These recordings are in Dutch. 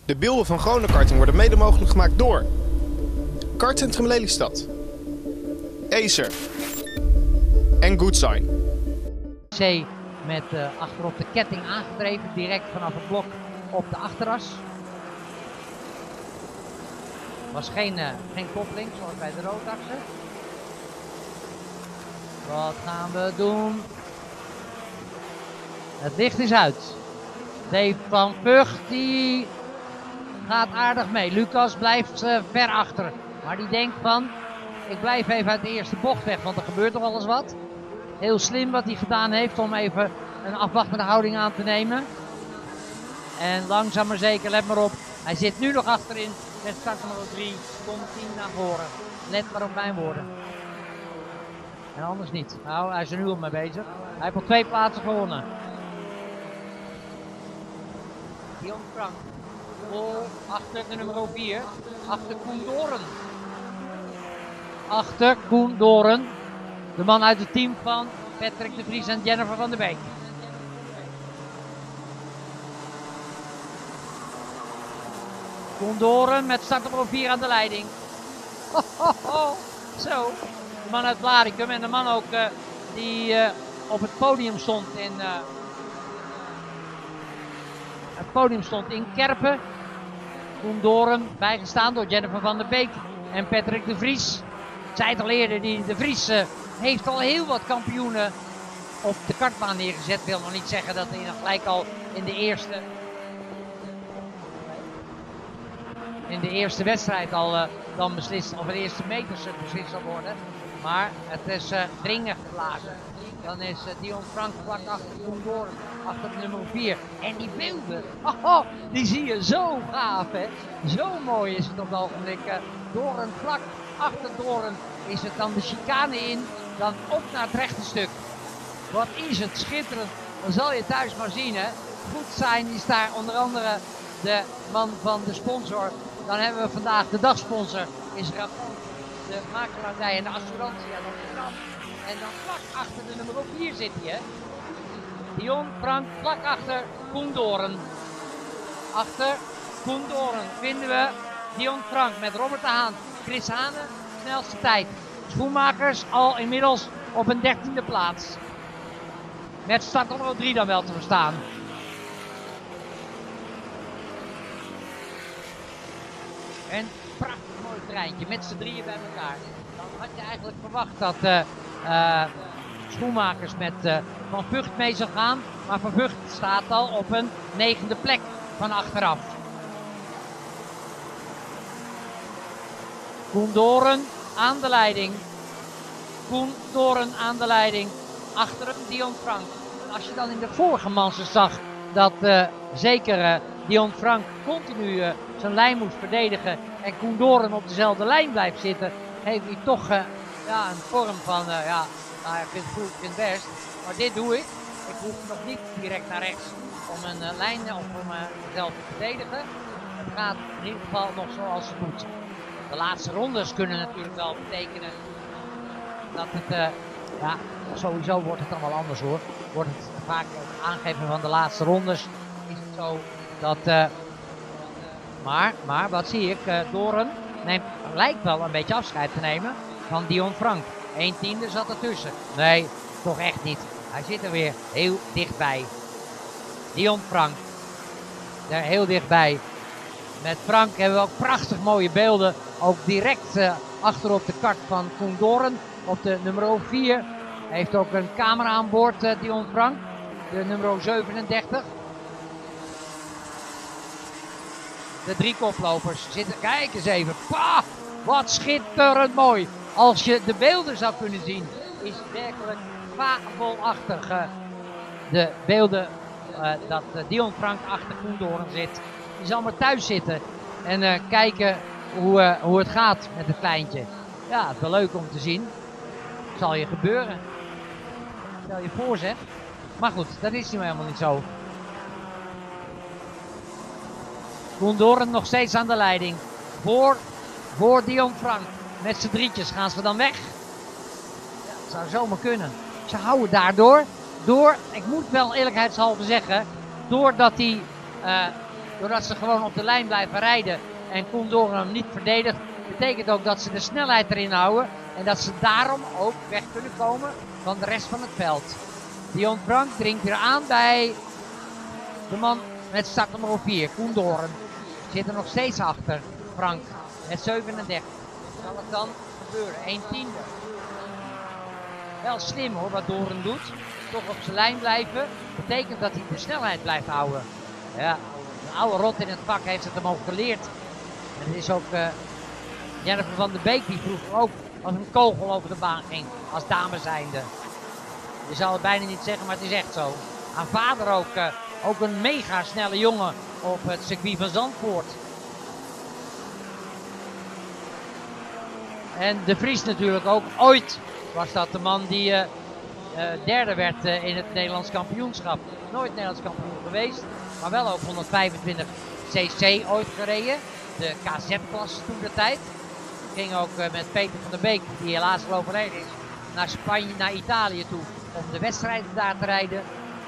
De beelden van Chronokarting worden mede mogelijk gemaakt door Kartcentrum Lelystad, Acer en Goodsign. C met achterop de ketting aangedreven, direct vanaf het blok op de achteras. Was geen koppeling zoals bij de roodachsen. Wat gaan we doen? Het licht is uit. Dave van Vught die gaat aardig mee. Lucas blijft ver achter. Maar die denkt van, ik blijf even uit de eerste bocht weg, want er gebeurt toch wel eens wat. Heel slim wat hij gedaan heeft om even een afwachtende houding aan te nemen. En langzaam maar zeker, let maar op. Hij zit nu nog achterin met start nummer 3. Komt 10 naar voren. Let maar op mijn woorden. En anders niet. Nou, hij is er nu al mee bezig. Hij heeft al 2 plaatsen gewonnen. Dion Frank. Vol achter de nummer 4. Achter Koen Doren. Achter Koen Doren. De man uit het team van Patrick de Vries en Jennifer van der Beek. Koen Doren met startnummer 4 aan de leiding. Zo. De man uit Blaricum en de man ook die op het podium stond in Kerpen. Koen Doren, bijgestaan door Jennifer van der Beek en Patrick de Vries. Ik zei het al eerder, de Vries heeft al heel wat kampioenen op de kartbaan neergezet. Wil nog niet zeggen dat hij dan gelijk al in de eerste wedstrijd al dan beslist, of de eerste meters beslist zal worden. Maar het is dringend geblazen. Dan is Dion Frank vlak achter Koen Doren, achter de nummer 4. En die beelden, die zie je zo gaaf, hè. Zo mooi is het op het ogenblik. Doren vlak achter Doren is het dan de chicane in, dan op naar het rechte stuk. Wat is het schitterend. Dan zal je thuis maar zien, hè. Goodsign is daar onder andere de man van de sponsor. Dan hebben we vandaag de dagsponsor, is Rapport, de makelaardij en de assurantie aan Rotterdam. En dan vlak achter de nummer 4 zit hij, hè. Dion Frank vlak achter Koen Doren. Achter Koen Doren vinden we Dion Frank met Robert de Haan. Chris Hane, snelste tijd. Schoenmakers al inmiddels op een 13e plaats. Met start nummer 3 dan wel te verstaan. Een prachtig mooi treintje met z'n drieën bij elkaar. Dan had je eigenlijk verwacht dat Schoenmakers met Van Vught mee zou gaan. Maar Van Vught staat al op een 9e plek van achteraf. Koen Doren aan de leiding. Koen Doren aan de leiding. Achter hem Dion Frank. En als je dan in de vorige mansen zag dat zeker Dion Frank continu zijn lijn moest verdedigen en Koen Doren op dezelfde lijn blijft zitten, heeft hij toch een vorm van, ik vind het goed, ik vind het best. Maar dit doe ik. Ik hoef nog niet direct naar rechts om een lijn of om mezelf te verdedigen. Het gaat in ieder geval nog zoals het moet. De laatste rondes kunnen natuurlijk wel betekenen dat het, sowieso wordt het dan wel anders hoor. Wordt het vaak het aangeven van de laatste rondes, is het zo dat, maar wat zie ik, Doren lijkt wel een beetje afscheid te nemen van Dion Frank. 1/10 zat ertussen. Nee, toch echt niet. Hij zit er weer heel dichtbij. Dion Frank, daar heel dichtbij. Met Frank hebben we ook prachtig mooie beelden. Ook direct achterop de kart van Koen Doren. Op de nummer 4. Hij heeft ook een camera aan boord, Dion Frank. De nummer 37. De 3 koplopers zitten. Kijk eens even. Pah, wat schitterend mooi. Als je de beelden zou kunnen zien, is het werkelijk fabelachtig. De beelden dat Dion Frank achter Koen Doren zit. Die zal maar thuis zitten en kijken hoe het gaat met het kleintje. Ja, het is wel leuk om te zien. Zal je gebeuren. Stel je voor zeg. Maar goed, dat is nu helemaal niet zo. Koen Doren nog steeds aan de leiding. Voor Dion Frank. Met z'n drietjes gaan ze dan weg. Ja, dat zou zomaar kunnen. Ze houden daardoor. Ik moet wel eerlijkheidshalve zeggen. Doordat hij doordat ze gewoon op de lijn blijven rijden en Koen Doren hem niet verdedigt, betekent ook dat ze de snelheid erin houden en dat ze daarom ook weg kunnen komen van de rest van het veld. Dion Frank dringt weer aan bij de man met startnummer 4, Koen Doren. Zit er nog steeds achter, Frank, met 37. Zal het dan gebeuren? 1/10. Wel slim hoor, wat Doren doet. Toch op zijn lijn blijven. Betekent dat hij de snelheid blijft houden. Ja, een oude rot in het vak heeft het hem ook geleerd. En het is ook Jennifer van der Beek die vroeger ook als een kogel over de baan ging. Als dame zijnde. Je zal het bijna niet zeggen, maar het is echt zo. Haar vader ook een mega snelle jongen op het circuit van Zandvoort. En De Vries natuurlijk ook. Ooit was dat de man die derde werd in het Nederlands kampioenschap. Nooit Nederlands kampioen geweest, maar wel ook 125 cc ooit gereden. De KZ-klasse toen de tijd. Ging ook met Peter van der Beek, die helaas al overleden is, naar Spanje, naar Italië toe om de wedstrijden daar te rijden.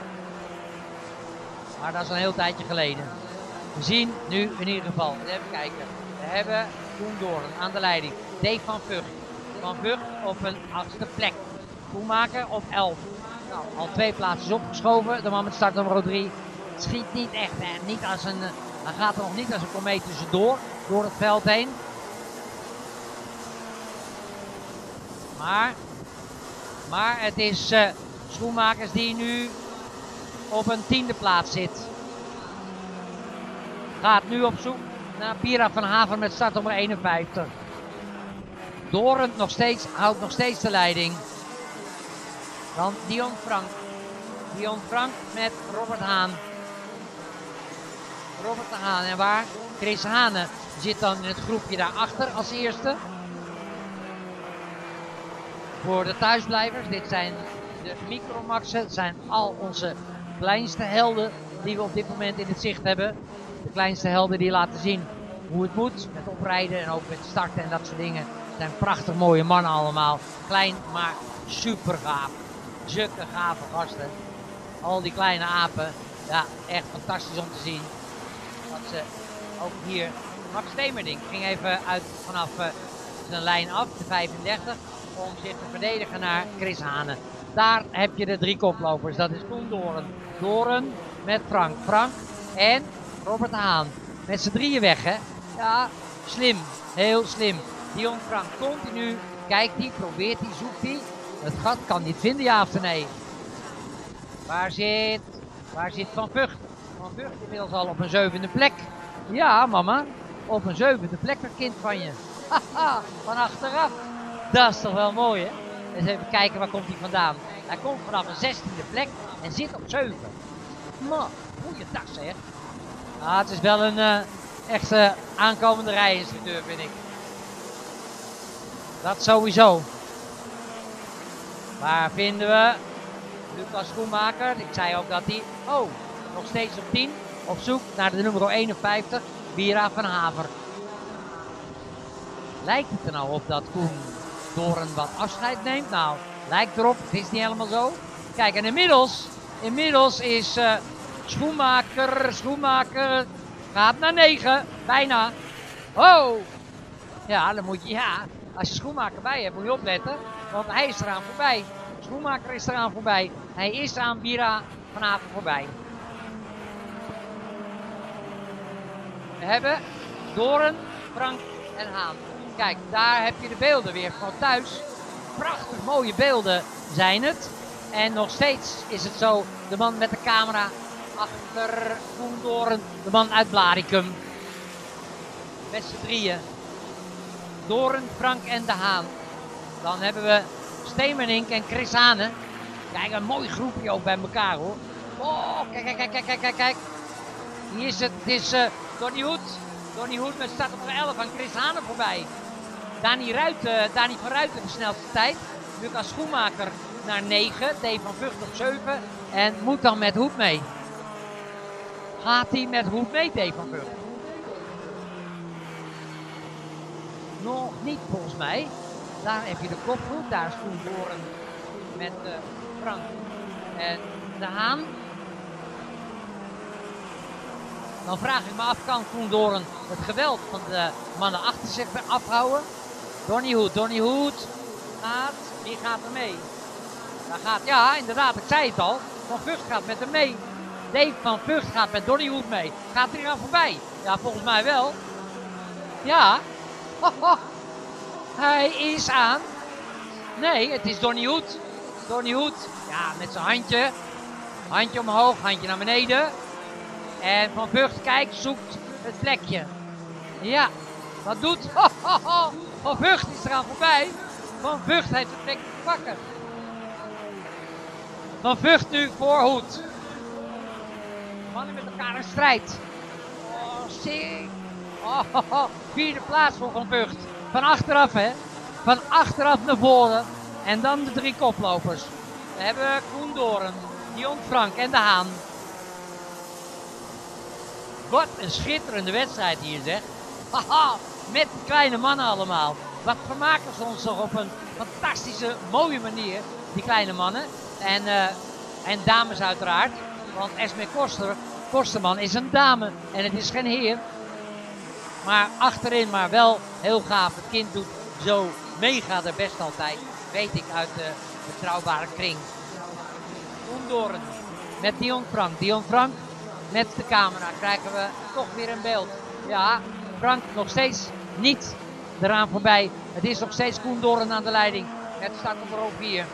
Maar dat is een heel tijdje geleden. We zien nu in ieder geval, even kijken. We hebben Koen Doren aan de leiding. Dave van Vught. Van Vught op een 8e plek. Schoenmaker op 11. Nou, al 2 plaatsen opgeschoven. De man met startnummer 3 schiet niet echt. Niet als een, hij gaat er nog niet als een komeet tussendoor. Door het veld heen. Maar het is Schoenmakers die nu op een 10e plaats zit. Gaat nu op zoek naar Pira van Haver met startnummer 51. Doren houdt nog steeds de leiding. Dan Dion Frank. Dion Frank met Robert Haan. Robert de Haan. En waar? Chris Hane zit dan in het groepje daarachter als eerste. Voor de thuisblijvers. Dit zijn de Micromaxen. Het zijn al onze kleinste helden die we op dit moment in het zicht hebben. De kleinste helden die laten zien hoe het moet. Met oprijden en ook met starten en dat soort dingen. Het zijn prachtig mooie mannen allemaal. Klein, maar super gaaf. Zulke gave gasten. Al die kleine apen. Ja, echt fantastisch om te zien. Dat ze ook hier... Max Temerding ging even uit vanaf zijn lijn af, de 35. Om zich te verdedigen naar Chris Hane. Daar heb je de 3 koplopers. Dat is Koen Doren. Doren met Frank. Frank en Robert Haan. Met z'n drieën weg, hè. Ja, slim. Heel slim. Dion Frank continu. Kijkt hij, probeert hij, zoekt hij. Het gat kan niet vinden, ja of nee. Waar zit Van Vught? Van Vught inmiddels al op een 7e plek. Ja, mama. Op een 7e plek, een kind van je. Haha, van achteraf. Dat is toch wel mooi, hè? Eens even kijken, waar komt hij vandaan? Hij komt vanaf een 16e plek en zit op 7. Man, goeiedag zeg. Ah, het is wel een echte aankomende rijinstructeur, vind ik. Dat sowieso. Waar vinden we Lucas Schoenmaker? Ik zei ook dat hij, nog steeds op 10, op zoek naar de nummer 51, Pira van Haver. Lijkt het er nou op dat Koen Doren wat afscheid neemt? Nou, lijkt erop, het is niet helemaal zo. Kijk, en inmiddels is Schoenmaker gaat naar 9, bijna. Oh! Ja, dan moet je, als je Schoenmaker bij hebt, moet je opletten, want hij is eraan voorbij. Schoenmaker is eraan voorbij. Hij is aan Pira van Haver voorbij. We hebben Doren, Frank en Haan. Kijk, daar heb je de beelden weer van thuis. Prachtig mooie beelden zijn het. En nog steeds is het zo, de man met de camera achter Koen Doren, de man uit Blaricum. Met z'n drieën. Doren, Frank en de Haan. Dan hebben we Stemenink en Chris Hane. Kijk, een mooi groepje ook bij elkaar hoor. Oh, kijk. Hier is het. Het is Donny Hoed. Donny Hoed met startnummer 11 aan Chris Hane voorbij. Dani van Ruiten de snelste tijd. Lucas Schoenmaker naar 9. Dave van Vught op 7. En moet dan met Hoed mee. Gaat hij met Hoed mee, Dave van Vught? Nog niet volgens mij. Daar heb je de kopgroep. Daar is Koen Doren met Frank en de Haan. Dan vraag ik me af, kan Koen Doorn het geweld van de mannen achter zich afhouden? Donnie Hoed gaat, wie gaat er mee? Daar gaat, ja inderdaad, ik zei het al, Van Vught gaat met hem mee. Dave van Vught gaat met Donnie Hoed mee. Gaat hij er aan voorbij? Ja, volgens mij wel. Ja. Hij is aan. Nee, het is Donnie Hoed. Donnie Hoed, ja, met zijn handje. Handje omhoog, handje naar beneden. En Van Vught, kijk, zoekt het plekje. Ja, wat doet? Van Vught is eraan voorbij. Van Vught heeft het plekje te pakken. Van Vught nu voor Hoed. Mannen met elkaar in strijd. Vierde plaats voor Van Vught. Van achteraf, hè. Van achteraf naar voren. En dan de 3 koplopers. We hebben Koen Doorn, Dion Frank en De Haan. Wat een schitterende wedstrijd hier, zeg. Haha, met die kleine mannen allemaal. Wat vermaken ze ons toch op een fantastische, mooie manier, die kleine mannen. En dames uiteraard. Want Esme Kosterman is een dame en het is geen heer. Maar achterin maar wel heel gaaf. Het kind doet zo mega de best altijd. Weet ik uit de betrouwbare kring. Koen Doorn met Dion Frank. Dion Frank met de camera krijgen we toch weer een beeld. Ja, Frank nog steeds niet eraan voorbij. Het is nog steeds Koen Doorn aan de leiding. Het staat op 4.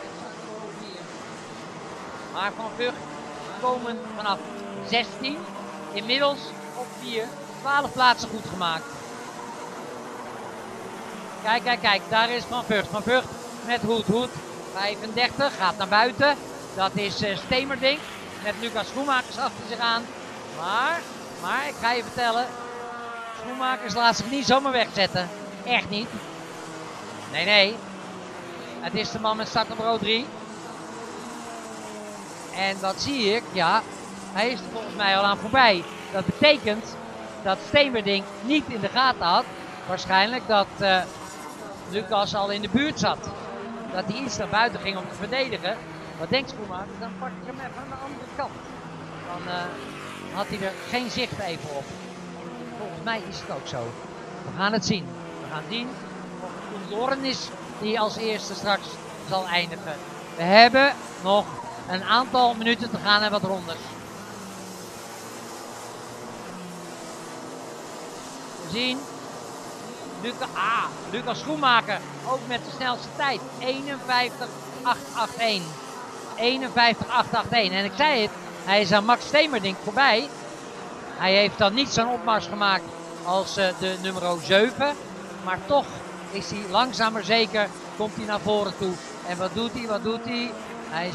Maar Van Vught komen vanaf 16. Inmiddels op 4. 12 plaatsen goed gemaakt. Kijk, daar is Van Vught. Van Vught met Hoed. 35, gaat naar buiten. Dat is Stemerdink met Lucas Schoenmakers achter zich aan. Maar ik ga je vertellen, Schoenmakers laat zich niet zomaar wegzetten. Echt niet. Nee. Het is de man met start op 3. En dat zie ik, ja. Hij is er volgens mij al aan voorbij. Dat betekent dat Stemerdink niet in de gaten had. Waarschijnlijk dat Lucas al in de buurt zat. Dat hij iets naar buiten ging om te verdedigen. Wat denkt Schoenmakers? Dan pak ik hem even aan de andere kant. Dan had hij er geen zicht even op. Volgens mij is het ook zo. We gaan het zien. We gaan zien of het Koen Doorn is die als eerste straks zal eindigen. We hebben nog een aantal minuten te gaan en wat rondes. We zien Lucas Schoenmaker ook met de snelste tijd. 51.881. 51.881. En ik zei het, hij is aan Max Stemerdink voorbij. Hij heeft dan niet zo'n opmars gemaakt als de nummer 7. Maar toch is hij langzaam maar zeker, komt hij naar voren toe. En wat doet hij? Hij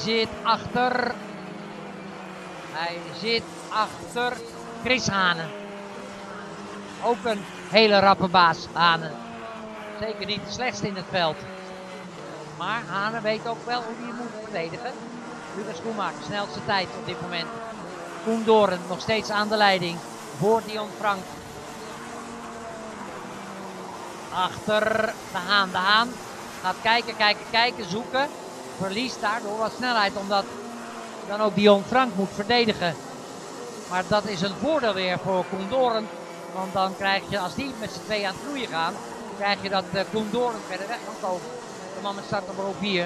zit achter Chris Hane. Ook een hele rappe baas, Hane. Zeker niet de slechtste in het veld. Maar Hane weet ook wel hoe hij moet verdedigen. Lucas Schoenmaker, snelste tijd op dit moment. Koen Doorn nog steeds aan de leiding. Voor Dion Frank. Achter De Haan. De Haan gaat kijken, zoeken. Verliest daardoor wat snelheid, omdat dan ook Dion Frank moet verdedigen. Maar dat is een voordeel weer voor Koen Doorn. Want dan krijg je, als die met z'n twee aan het vloeien gaan, krijg je dat Koen Doorn verder weg kan komen. De man met start nummer 4.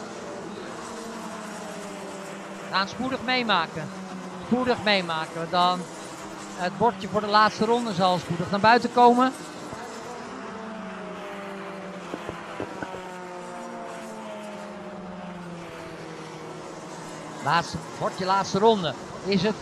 We gaan spoedig meemaken. Dan het bordje voor de laatste ronde zal spoedig naar buiten komen. Laatste ronde. Is het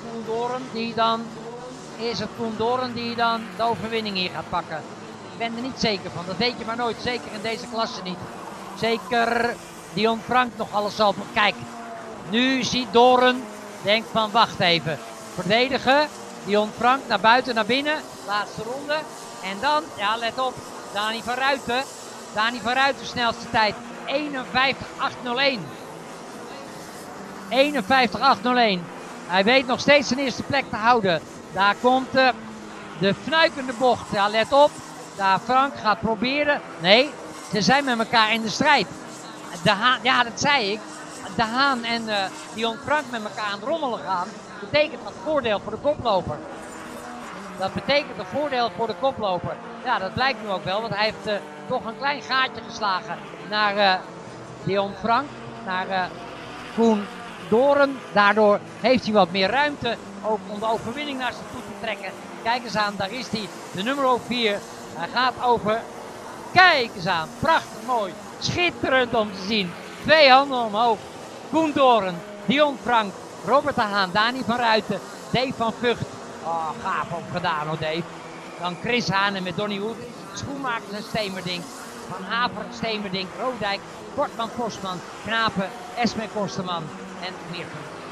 Koen Doorn die dan de overwinning hier gaat pakken? Ik ben er niet zeker van. Dat weet je maar nooit. Zeker in deze klasse niet. Zeker Dion Frank nog alles zal. Kijk, nu ziet Doorn, denkt van wacht even. Verdedigen. Dion Frank naar buiten, naar binnen. Laatste ronde. En dan, ja let op, Dani van Ruiten. Dani van Ruiten snelste tijd. 51.801. 51.801. Hij weet nog steeds zijn eerste plek te houden. Daar komt de fnuikende bocht. Ja, let op. Daar Frank gaat proberen. Nee, ze zijn met elkaar in de strijd. De Haan, ja dat zei ik. De Haan en Dion Frank met elkaar aan het rommelen gaan. Betekent dat voordeel voor de koploper. Dat betekent een voordeel voor de koploper. Ja, dat blijkt nu ook wel, want hij heeft toch een klein gaatje geslagen naar Dion Frank, naar Koen Doren. Daardoor heeft hij wat meer ruimte ook om de overwinning naar zich toe te trekken. Kijk eens aan, daar is hij, de nummer 4. Hij gaat over. Kijk eens aan, prachtig mooi. Schitterend om te zien. 2 handen omhoog. Koen Doren, Dion Frank, Robert de Haan, Dani van Ruiten, Dave van Vught. Oh, gaaf ook gedaan hoor Dave. Dan Chris Hanen met Donny Hoed, Schoenmakers en Stemerdink, Van Haver, Stemerdink, Roodijk, Kortman, Postman, Knapen, Esme Kosterman en meer.